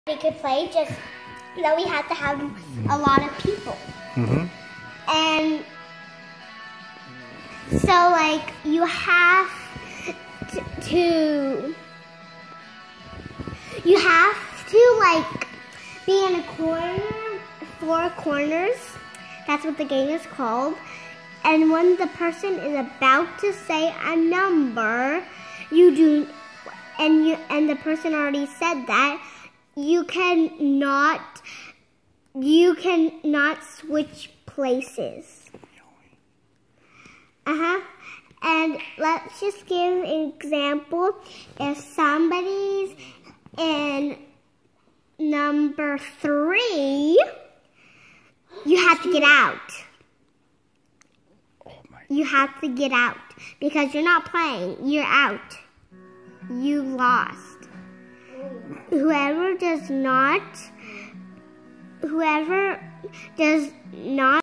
They could play, just that we had to have a lot of people. And so like you have to like be in a corner, 4 corners. That's what the game is called. And when the person is about to say a number, and the person already said that, you cannot switch places. And let's just give an example. If somebody's in number 3, you have to get out. You have to get out because you're not playing. You're out. You lost. Whoever does not